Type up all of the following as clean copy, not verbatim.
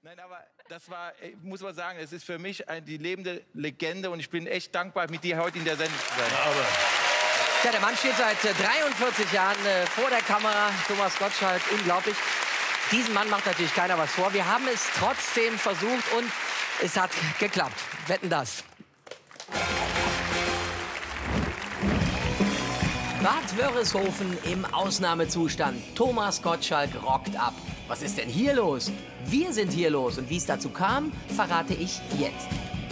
Nein, aber das war, muss man sagen, es ist für mich die lebende Legende und ich bin echt dankbar, mit dir heute in der Sendung zu sein. Ja, der Mann steht seit 43 Jahren vor der Kamera, Thomas Gottschalk, unglaublich. Diesem Mann macht natürlich keiner was vor. Wir haben es trotzdem versucht und es hat geklappt. Wetten, das. Bad Wörishofen im Ausnahmezustand. Thomas Gottschalk rockt ab. Was ist denn hier los? Wir sind hier los und wie es dazu kam, verrate ich jetzt.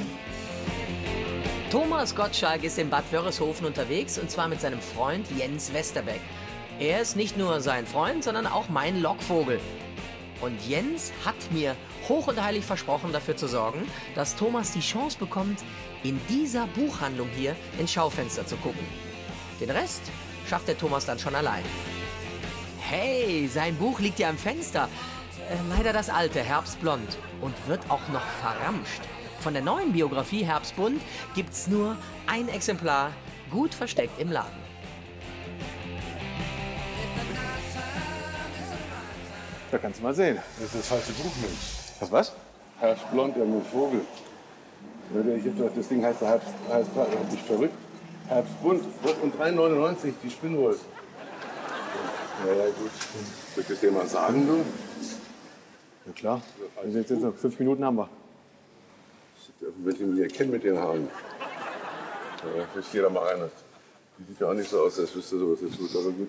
Thomas Gottschalk ist in Bad Wörishofen unterwegs und zwar mit seinem Freund Jens Westerbeck. Er ist nicht nur sein Freund, sondern auch mein Lockvogel. Und Jens hat mir hoch und heilig versprochen, dafür zu sorgen, dass Thomas die Chance bekommt, in dieser Buchhandlung hier ins Schaufenster zu gucken. Den Rest schafft der Thomas dann schon allein. Hey, sein Buch liegt ja im Fenster. Leider das alte, Herbstblond. Und wird auch noch verramscht. Von der neuen Biografie Herbstbunt gibt's nur ein Exemplar, gut versteckt im Laden. Da kannst du mal sehen. Das ist das falsche Buch, Mensch. Was? Herbstblond, ja, mit Vogel. Ich hab gedacht, das Ding heißt Herbst, hab ich verrückt. Herbstbunt und 3,99 die Spinnwolf. Ja, gut. Soll ich das dir mal sagen, du? Ja klar. Also jetzt noch 5 Minuten haben wir. Wenn ich ihn hier kenne mit den Haaren. Ja, muss jeder mal rein. Die sieht ja auch nicht so aus, als wüsste sowas jetzt gut, aber gut.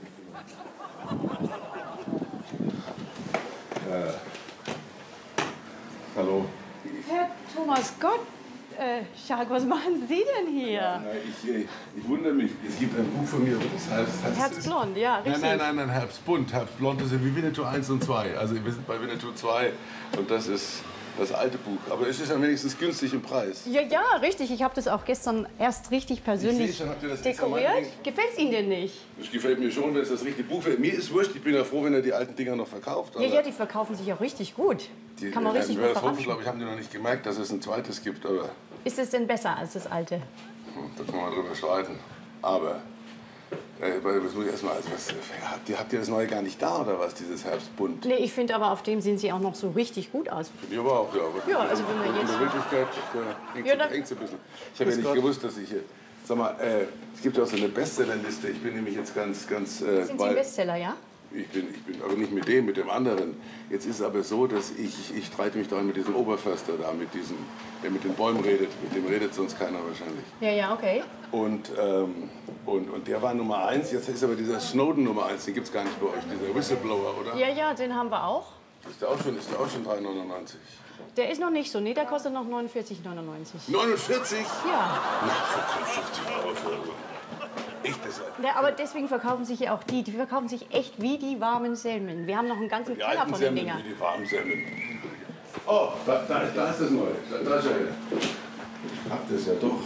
Hallo. Herr Thomas Gottschalk, was machen Sie denn hier? Ich wundere mich. Es gibt ein Buch von mir, das heißt... Herbstblond, ja, richtig. Nein, Herbstbunt. Herbstblond ist ja wie Winnetou 1 und 2. Also wir sind bei Winnetou 2 und das ist das alte Buch. Aber es ist ja wenigstens günstig im Preis. Ja, richtig. Ich habe das auch gestern erst richtig persönlich Ich sehe schon, habt ihr das dekoriert. Gefällt es Ihnen denn nicht? Das gefällt mir schon, wenn es das richtige Buch wäre. Mir ist wurscht, ich bin ja froh, wenn er die alten Dinger noch verkauft. Ja, die verkaufen sich auch richtig gut. Kann man richtig gut verramschen. Glaube ich, haben die noch nicht gemerkt, dass es ein zweites gibt. Aber ist es denn besser als das alte? da kann man drüber streiten. Aber das muss ich erst mal, habt ihr das Neue gar nicht da, oder was, dieses Herbstbunt? Nee, ich finde aber, auf dem sehen Sie auch noch so richtig gut aus. Finde ich aber auch, ja. Aber ja, also wenn wir jetzt... In der Wirklichkeit hängt es ein bisschen. Ich habe ja nicht gewusst, dass ich hier... Sag mal, es gibt ja auch so eine Bestsellerliste. Ich bin nämlich jetzt ganz... Sind Sie ein Bestseller, ja? Ich bin aber nicht mit dem anderen. Jetzt ist es aber so, dass ich streite mich da mit diesem Oberförster da, der mit den Bäumen redet. Mit dem redet sonst keiner wahrscheinlich. Ja, okay. Und der war Nummer 1. Jetzt ist aber dieser Snowden Nummer 1. Den gibt es gar nicht bei euch, dieser Whistleblower, oder? Ja, den haben wir auch. Ist der auch schon 3,99? Der ist noch nicht so. Nee, der kostet noch 49,99. 49? Ja. Na, für 50 € für echt das. Ja, aber deswegen verkaufen sich ja auch die. Die verkaufen sich echt wie die warmen Semmeln. Wir haben noch einen ganzen Keller von den Dingern. Wie die warmen Semmeln. Oh, da ist das Neue. Da ist er. Habt ihr es ja doch.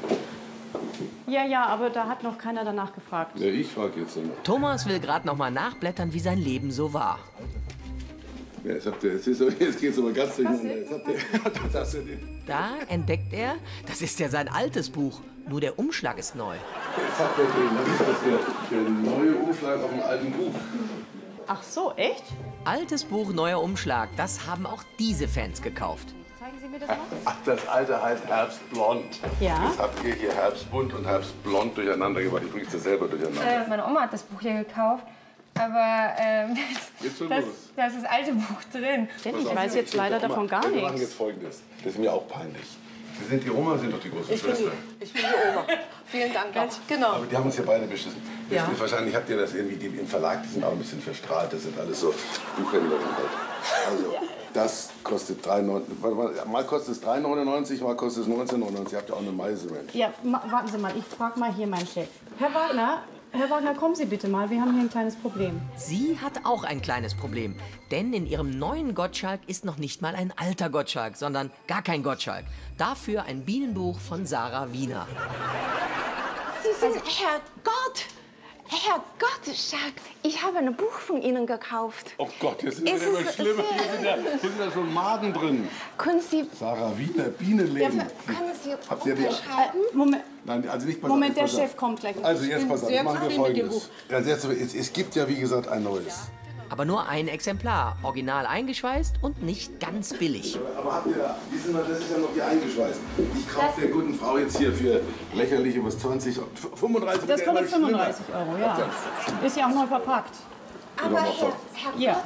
Ja, aber da hat noch keiner danach gefragt. Ja, ich frage jetzt immer. Thomas will gerade noch mal nachblättern, wie sein Leben so war. Ja, jetzt geht's aber ganz durcheinander. Da entdeckt er, das ist ja sein altes Buch, nur der Umschlag ist neu. Jetzt habt ihr der neue Umschlag auf dem alten Buch. Ach so, echt? Altes Buch, neuer Umschlag, das haben auch diese Fans gekauft. Zeigen Sie mir das mal. Ach, das alte heißt Herbstblond. Ja. Jetzt habt ihr hier Herbstbunt und Herbstblond durcheinander gemacht. Ich bring's das selber durcheinander. Meine Oma hat das Buch hier gekauft. Aber da ist das alte Buch drin. Ich weiß jetzt leider davon gar nichts. Wir machen jetzt Folgendes. Das ist mir auch peinlich. Sie sind die Oma, sind doch die große Schwester. Ich bin die Oma. Vielen Dank. Genau. Aber die haben uns ja beide beschissen. Ja. Wahrscheinlich habt ihr das irgendwie im Verlag, die sind auch ein bisschen verstrahlt. Das sind alles so Buchhändlerinnen halt. Also, das kostet 3,99. Mal kostet es 3,99, mal kostet es 19,99. Ihr habt ja auch eine Meise, Mensch. Ja, warten Sie mal, ich frage mal hier meinen Chef. Herr Wagner, kommen Sie bitte mal, wir haben hier ein kleines Problem. Sie hat auch ein kleines Problem, denn in ihrem neuen Gottschalk ist noch nicht mal ein alter Gottschalk, sondern gar kein Gottschalk. Dafür ein Bienenbuch von Sarah Wiener. Sie sind Herr Gottschalk, ich habe ein Buch von Ihnen gekauft. Oh Gott, jetzt sind wir immer schlimmer. Hier sind ja schon Maden drin. Können Sie... Sarah Wiener, Bienenleben. Können Sie Habt ihr die... Moment, Nein, also nicht Moment, der Chef kommt gleich. Also jetzt pass auf, machen wir Folgendes. Also jetzt, es gibt ja wie gesagt ein neues. Aber nur ein Exemplar, original eingeschweißt und nicht ganz billig. Aber habt ihr da, das ist ja noch hier eingeschweißt. Ich kaufe der guten Frau jetzt hier für lächerliche, was 20, 35 Das kostet 35 €, ja. Ist ja auch neu verpackt. Aber Herr Gottschalk,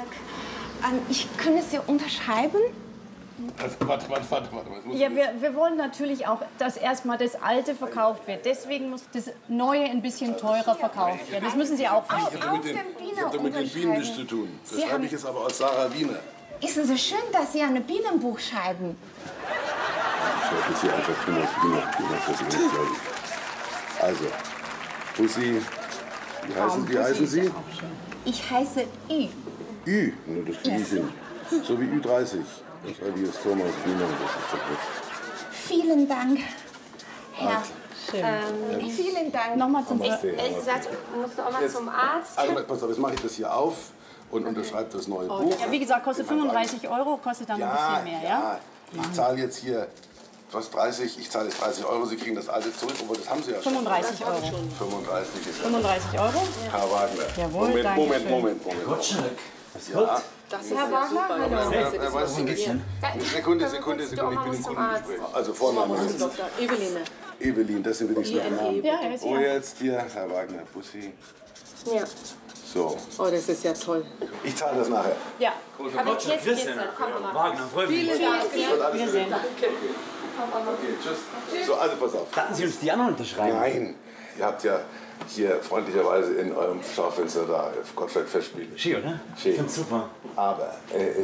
ich kann es ja unterschreiben. Warte. Ja, wir wollen natürlich auch, dass erstmal das Alte verkauft wird. Deswegen muss das Neue ein bisschen teurer verkauft werden. Das müssen Sie auch verstehen. Ich habe mit den Bienen nichts zu tun. Das schreibe ich jetzt aber aus Sarah Wiener. Ist es so schön, dass Sie ein Bienenbuch schreiben? Ich schreibe jetzt hier einfach Bienenpräsident, glaube ich. Also, Bussi, wie heißen Sie? Ich heiße Ü. Ü, das kriege ich hin. So wie Ü30. Das schreibe ich jetzt Thomas Wiener, das ist doch gut. Vielen Dank, Herr. Vielen Dank. Nochmal zum Ehrlich gesagt, musst du auch mal zum Arzt. Also, pass auf, jetzt mache ich das hier auf und unterschreibe das neue Buch. Ja, wie gesagt, kostet 35 €, kostet dann ein bisschen mehr, ja? Ich zahle jetzt hier, was 30, ich zahle jetzt 30 €, Sie kriegen das alte zurück, obwohl das haben Sie ja schon. 35 €. 35 ist ja. 35 €? Herr Wagner. Jawohl, Moment. Gottschalk, Ja. Herr Wagner, hallo. Sekunde, ich bin im Kundengespräch. Also Vorname ist Eveline. Evelyn, das sind wenigstens noch Namen. Ja, er ist Oh, hier. jetzt hier, Herr Wagner, Bussi. Ja. So, Oh, das ist ja toll. ich zahle das nachher. Ja. Aber jetzt geht's dann. Komm mal. Wagner, freut mich. Vielen Dank. Wir sehen. Okay, tschüss. So, also pass auf. Hatten Sie uns die anderen unterschreiben? Nein, ihr habt ja hier freundlicherweise in eurem Schaufenster da Gottschalk Festspiele. Schön, oder? Schön. Ich find's super. Aber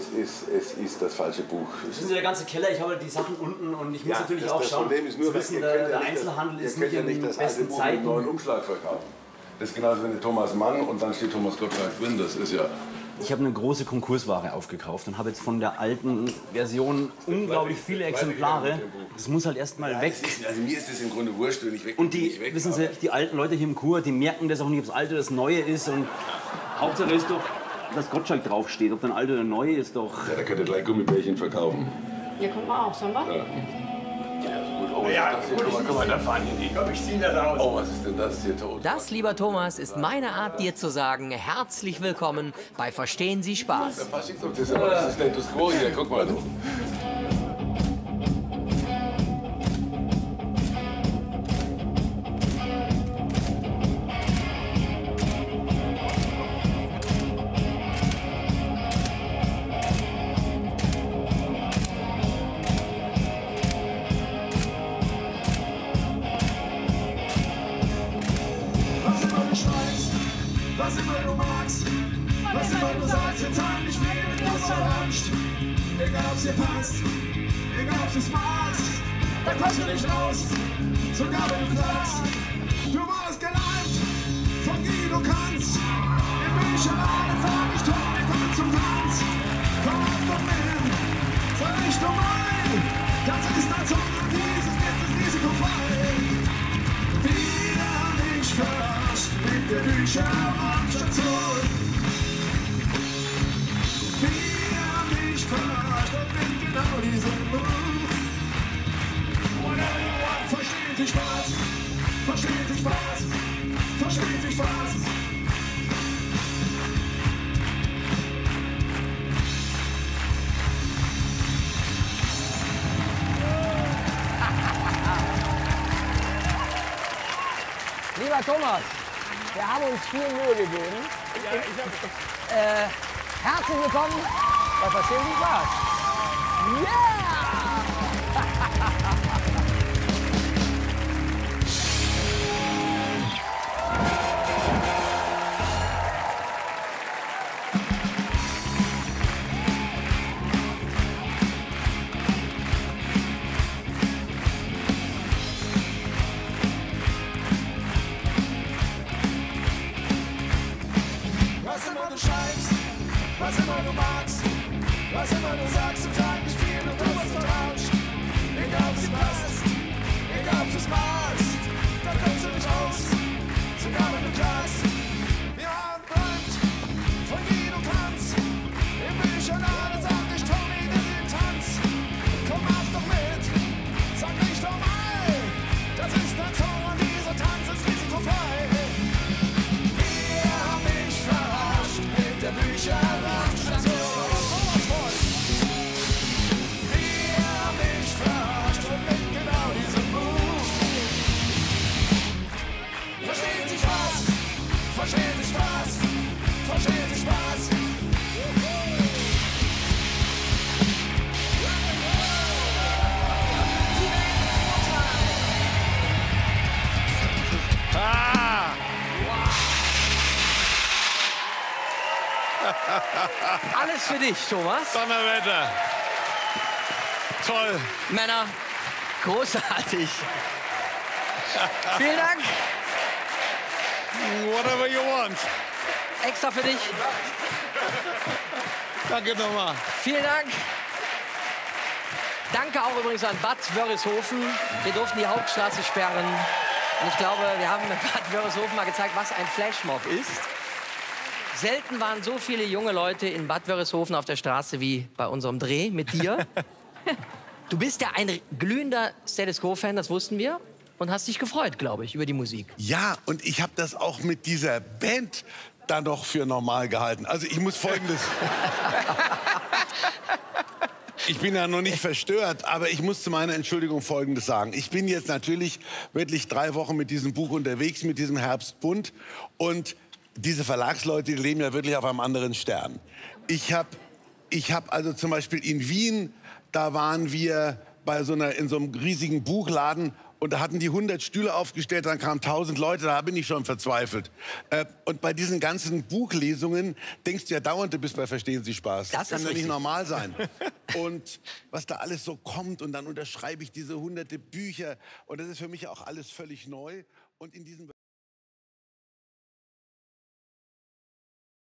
es ist das falsche Buch. Das ist der ganze Keller, ich habe die Sachen unten und ich muss natürlich auch das schauen. Problem ist nur, Sie wissen, ihr könnt ja der nicht Einzelhandel ist ihr könnt nicht ja nicht in das alte besten Buch mit einem neuen Zeiten. Umschlag verkaufen. Das ist genauso wie eine Thomas Mann und dann steht Thomas Gottschalk drin. Das ist ja... Ich habe eine große Konkursware aufgekauft und habe jetzt von der alten Version unglaublich viele Exemplare. Das muss halt erst mal weg. Also mir ist das im Grunde wurscht, wenn ich weg Und die, wissen Sie, die alten Leute hier im Kur, die merken das auch nicht, ob das Alte oder das Neue ist. Und Hauptsache ist doch, dass Gottschalk draufsteht. Ob dann Alte oder Neue ist doch... Ja, da könnt ihr gleich Gummibärchen verkaufen. Hier kommt man auch, sollen wir? Ja, guck mal, da fahren die. Komm, ich zieh das aus. Oh, was ist denn das hier tot? Das, lieber Thomas, ist meine Art, dir zu sagen, herzlich willkommen bei Verstehen Sie Spaß. Das ist aber das Status Quo hier, guck mal. Was immer du magst, was immer du sagst, jetzt halt nicht viel, wenn du es erwünscht. Egal ob's dir passt, egal ob's es magst, da kommst du nicht raus, sogar wenn du sagst, du warst geleimt von Guido Kanz. In Bücherladen fahr ich tot, ich komm zum Tanz. Komm auf doch mit, sei nicht gemein, das ist ein Song und dieses jetzt ist risikofrei. Wieder mich verarscht mit der Bücherraumstation. Wieder mich verarscht und mit genau diesem Buch. Whatever you want, verstehen Sie Spaß, verstehen Sie Spaß, verstehen Sie Spaß. Lieber Thomas, wir haben uns viel Mühe gegeben. Herzlich willkommen bei Verstehen Sie Spaß. Yeah! Was immer du schreibst, was immer du magst, was immer du sagst, im Tag nicht viel und du hast vertauscht. Egal ob's dir passt, egal ob's es magst, da kommst du nicht raus, sogar wenn du klagst. Wir haben träumt von Guido Kanz, im Bücherladen sagt ich Toni, nimm den Tanz. Komm auf doch mit, sag nicht doch mal, das ist ein Song und dieser Tanz ist risikofrei. Wir haben dich verarscht mit der Bücherladen. für dich, Thomas. Donnerwetter. Toll. Männer, großartig. Vielen Dank. Whatever you want. Extra für dich. Danke nochmal. Vielen Dank. Danke auch übrigens an Bad Wörishofen. Wir durften die Hauptstraße sperren. Und ich glaube, wir haben mit Bad Wörishofen mal gezeigt, was ein Flashmob ist. Selten waren so viele junge Leute in Bad Wörishofen auf der Straße wie bei unserem Dreh mit dir. Du bist ja ein glühender Status Quo-Fan, das wussten wir. Und hast dich gefreut, glaube ich, über die Musik. Ja, und ich habe das auch mit dieser Band da noch für normal gehalten. Also ich muss Folgendes... Ich bin ja noch nicht verstört, aber ich muss zu meiner Entschuldigung Folgendes sagen. Ich bin jetzt natürlich wirklich 3 Wochen mit diesem Buch unterwegs, mit diesem Herbstbund. Und diese Verlagsleute, die leben ja wirklich auf einem anderen Stern. Ich hab also zum Beispiel in Wien, da waren wir bei in so einem riesigen Buchladen und da hatten die 100 Stühle aufgestellt, dann kamen 1000 Leute, da bin ich schon verzweifelt. Und bei diesen ganzen Buchlesungen denkst du ja dauernd, du bist bei Verstehen Sie Spaß. Das kann ja nicht normal sein. Und was da alles so kommt und dann unterschreibe ich diese hunderte Bücher und das ist für mich auch alles völlig neu. Und in diesem